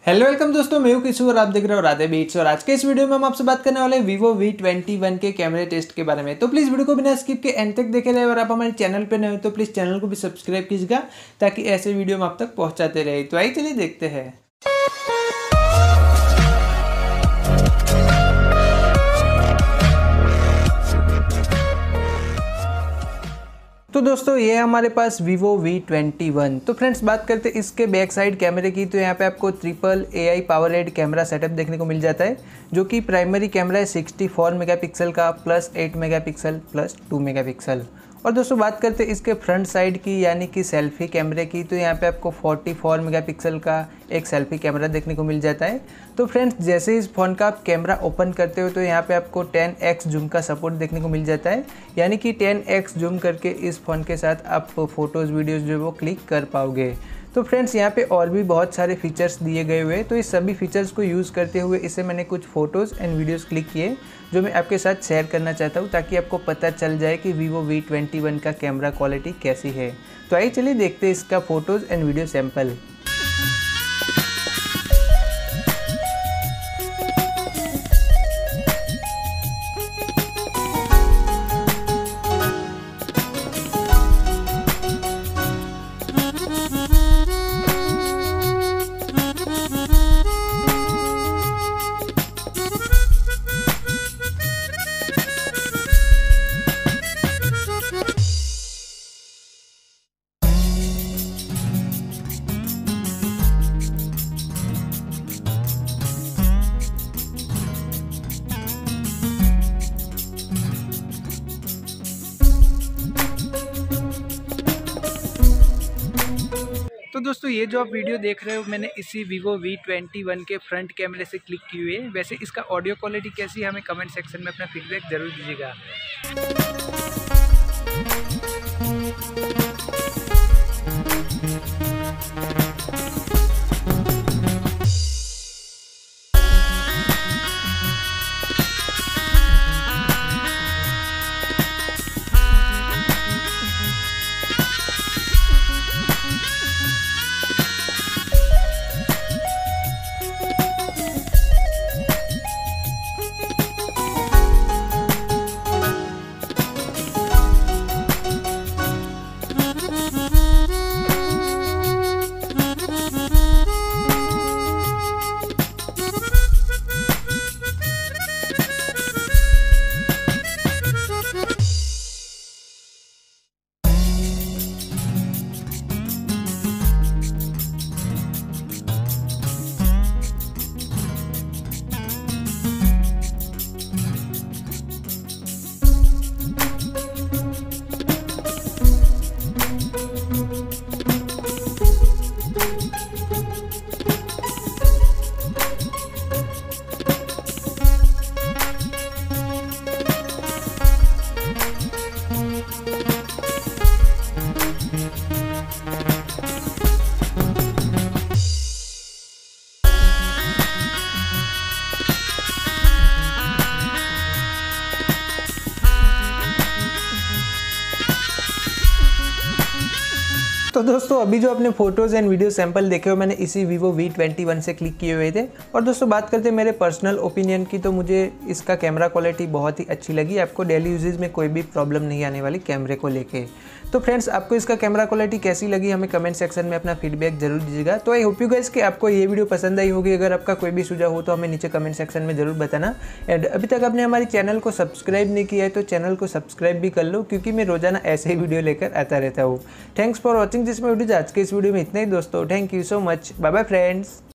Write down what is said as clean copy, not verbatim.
Hello welcome दोस्तों, मैं हूं किशोर और आप देख रहे हो राधे बीट्स। और आज के इस वीडियो में हम आपसे बात करने वाले हैं Vivo V21 के कैमरे टेस्ट के बारे में। तो प्लीज़ वीडियो को बिना स्किप के एंड तक देखे रहे। और आप हमारे चैनल पे नए हो तो प्लीज़ चैनल को भी सब्सक्राइब कीजिएगा ताकि ऐसे वीडियो हम आप तक पहुँचाते रहे। तो आइए चलिए देखते हैं। तो दोस्तों ये है हमारे पास Vivo V21। तो फ्रेंड्स बात करते हैं इसके बैक साइड कैमरे की। तो यहाँ पे आपको triple AI powered camera setup देखने को मिल जाता है, जो कि प्राइमरी कैमरा है 64 मेगापिक्सल का प्लस 8 मेगापिक्सल प्लस 2 मेगापिक्सल। और दोस्तों बात करते हैं इसके फ्रंट साइड की यानी कि सेल्फी कैमरे की। तो यहाँ पे आपको 44 मेगापिक्सल का एक सेल्फी कैमरा देखने को मिल जाता है। तो फ्रेंड्स जैसे इस फ़ोन का आप कैमरा ओपन करते हो तो यहाँ पे आपको 10x जूम का सपोर्ट देखने को मिल जाता है, यानी कि 10x जूम करके इस फ़ोन के साथ आप फ़ोटोज़ वीडियोज़ जो है वो क्लिक कर पाओगे। तो फ्रेंड्स यहाँ पे और भी बहुत सारे फीचर्स दिए गए हुए हैं। तो इस सभी फीचर्स को यूज़ करते हुए इससे मैंने कुछ फ़ोटोज़ एंड वीडियोज़ क्लिक किए जो मैं आपके साथ शेयर करना चाहता हूँ, ताकि आपको पता चल जाए कि Vivo V21 का कैमरा क्वालिटी कैसी है। तो आइए चलिए देखते हैं इसका फ़ोटोज़ एंड वीडियो सैम्पल। तो दोस्तों ये जो आप वीडियो देख रहे हो मैंने इसी Vivo V21 के फ्रंट कैमरे से क्लिक की हुई है। वैसे इसका ऑडियो क्वालिटी कैसी है हमें कमेंट सेक्शन में अपना फीडबैक ज़रूर दीजिएगा। तो दोस्तों अभी जो अपने फोटोज़ एंड वीडियो सैंपल देखे हो मैंने इसी Vivo V21 से क्लिक किए हुए थे। और दोस्तों बात करते हैं मेरे पर्सनल ओपिनियन की, तो मुझे इसका कैमरा क्वालिटी बहुत ही अच्छी लगी। आपको डेली यूजेज में कोई भी प्रॉब्लम नहीं आने वाली कैमरे को लेके। तो फ्रेंड्स आपको इसका कैमरा क्वालिटी कैसी लगी हमें कमेंट सेक्शन में अपना फीडबैक जरूर दीजिएगा। तो आई होप यू गाइस कि आपको ये वीडियो पसंद आई होगी। अगर आपका कोई भी सुझाव हो तो हमें नीचे कमेंट सेक्शन में जरूर बताना। एंड अभी तक आपने हमारे चैनल को सब्सक्राइब नहीं किया है तो चैनल को सब्सक्राइब भी कर लो, क्योंकि मैं रोजाना ऐसे ही वीडियो लेकर आता रहता हूँ। Thanks for watching this video. आज के इस वीडियो में इतना ही दोस्तों। Thank you so much. Bye bye friends.